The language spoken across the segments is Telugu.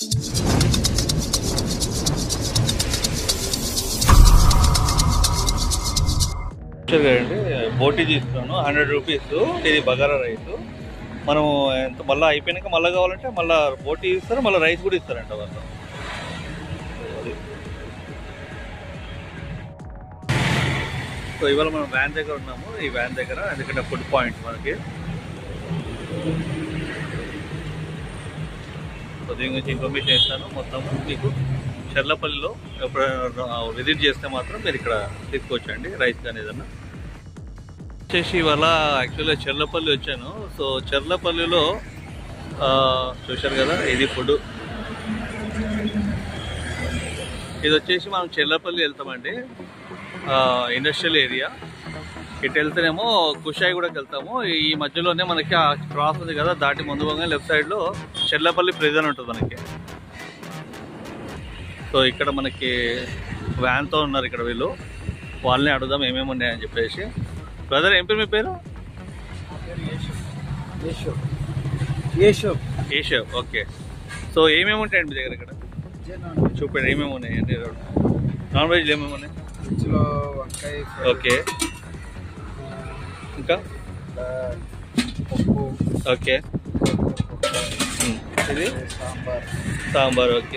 అండి బోటీ తీసుకున్నాను 100 రూపీస్. ఇది బగారా రైస్. మనం ఎంత మళ్ళీ అయిపోయినాక మళ్ళీ కావాలంటే మళ్ళీ బోటీ ఇస్తారు, మళ్ళీ రైస్ కూడా ఇస్తారంట వాళ్ళు. సో ఇవాళ మనం వ్యాన్ దగ్గర ఉన్నాము. ఈ వ్యాన్ దగ్గర ఎందుకంటే ఫుడ్ పాయింట్ మనకి. సో దీని గురించి ఇన్ఫర్మేషన్ ఇస్తాను మొత్తం మీకు. చెర్లపల్లిలో ఎప్పుడైనా విజిట్ చేస్తే మాత్రం మీరు ఇక్కడ తీసుకొచ్చండి రైస్ కానీ ఏదన్నా. వచ్చేసి ఇవాళ యాక్చువల్గా చెర్లపల్లి వచ్చాను. సో చెర్లపల్లిలో చూశారు కదా, ఇది ఫుడ్. ఇది వచ్చేసి మనం చెర్లపల్లి వెళ్తామండి, ఇండస్ట్రియల్ ఏరియా. ఇటు వెళ్తేనేమో కుషాయిగూడకి వెళ్తాము. ఈ మధ్యలోనే మనకి ఆ క్రాస్ ఉంది కదా, దాటి ముందు పోగానే లెఫ్ట్ సైడ్లో చెర్లపల్లి ప్రిజన్ ఉంటుంది మనకి. సో ఇక్కడ మనకి వ్యాన్తో ఉన్నారు ఇక్కడ వీళ్ళు. వాళ్ళని అడుగుదాం ఏమేమి ఉన్నాయని చెప్పేసి. బ్రదర్ ఏం పేరు మీ పేరు? కేశవ్. ఓకే. సో ఏమేమి ఉంటాయండి మీ దగ్గర ఇక్కడ? చూపండి ఏమేమి ఉన్నాయండి. నాన్ వెజ్లో ఏమేమి ఉన్నాయి? ఓకే. ఇంకా ఓకే. ఇది సాంబార్. ఓకే.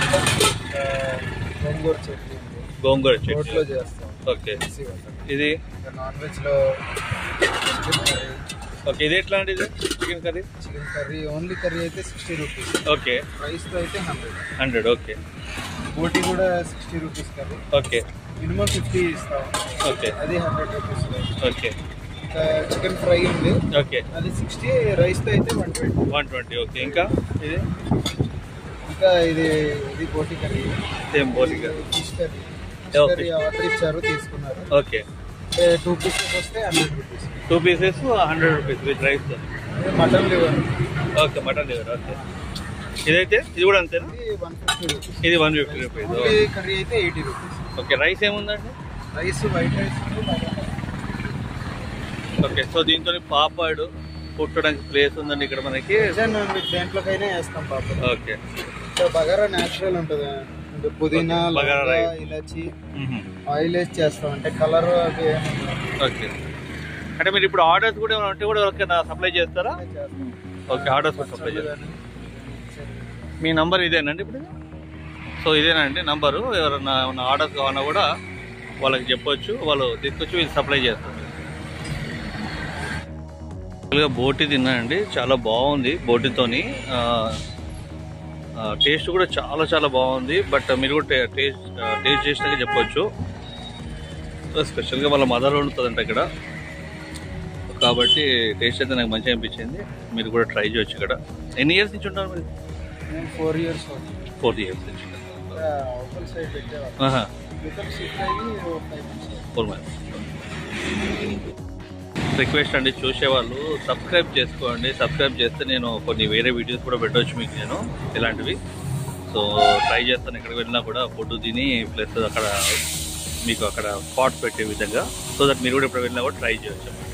గోంగూర చట్నీ. ఓకే. ఇది నాన్ వెజ్ లో ఓకే. ఇది ఎట్లా అండి? ఇది చికెన్ కర్రీ ఓన్లీ కర్రీ అయితే 60 రూపీస్. ఓకే. రైస్ తో అయితే 100. ఓకే. బోటీ కూడా 60 రూపీస్ కర్రీ. ఓకే. మినిమం 50 ఇస్తాం. ఓకే. అది 100 రూపీస్. ఓకే. చికెన్ ఫ్రై ఉంది. ఓకే. అది 60. రైస్ తో అయితే 120. ఓకే. ఇంకా ఇది boti curry. Same boti curry. Fish curry order ఇచ్చారు, తీసుకున్నారు. ఓకే. 2 పీసెస్ వస్తే 100 rupees. 2 pieces 100 rupees with rice. Mutton liver. Okay. Mutton liver. Okay. ఇదైతే ఇది కూడా అంతేనా? ఇది 150 రూపీస్. ఇది 150 రూపీస్. కర్రీ అయితే 80 రూపీస్. ఓకే. రైస్ ఏముందండి? Rice white rice. Okay. So దీంతో పాపాడు పుట్టడానికి ప్లేస్ ఉందండి ఇక్కడ మనకి. దేంట్లోకైనా వేస్తాం papad. Okay. So bagara natural ఉంటుంది. అంటే పుదీనా, బగారా, ఇలాచి, ఆయిల్ వేసి చేస్తాం. అంటే కలర్ అవి. ఓకే. అంటే మీరు ఇప్పుడు ఆర్డర్స్ కూడా ఉంటే కూడా సప్లై చేస్తారా? ఓకే. ఆర్డర్స్ కూడా సప్లై చేస్తారా? మీ నంబర్ ఇదేనండి ఇప్పుడు? సో ఇదేనండి నంబరు. ఎవరైనా ఆర్డర్స్ కావాలన్నా కూడా వాళ్ళకి చెప్పొచ్చు, వాళ్ళు తీసుకొచ్చి వీళ్ళు సప్లై చేస్తారు. బోటీ తిన్నానండి, చాలా బాగుంది. బోటీతోని టేస్ట్ కూడా చాలా బాగుంది. బట్ మీరు కూడా టేస్ట్ చేసినాక చెప్పొచ్చు. స్పెషల్గా వాళ్ళ మదర్ వండుతుందంట ఇక్కడ, కాబట్టి టేస్ట్ అయితే నాకు మంచిగా అనిపించింది. మీరు కూడా ట్రై చేయొచ్చు ఇక్కడ. ఎన్ని ఇయర్స్ నుంచి ఉంటారు మీరు? 4 ఇయర్స్. 4 ఇయర్స్ నుంచి. 4 మంత్స్. రిక్వెస్ట్ అండి, చూసేవాళ్ళు సబ్స్క్రైబ్ చేసుకోండి. సబ్స్క్రైబ్ చేస్తే నేను కొన్ని వేరే వీడియోస్ కూడా పెట్టవచ్చు మీకు, నేను ఇలాంటివి. సో ట్రై చేస్తాను ఎక్కడికి వెళ్ళినా కూడా ఫుడ్ తిని, ప్లస్ అక్కడ మీకు అక్కడ స్పాట్స్ పెట్టే విధంగా. సో దట్ మీరు కూడా ఎప్పుడు వెళ్ళినా కూడా ట్రై చేయవచ్చు.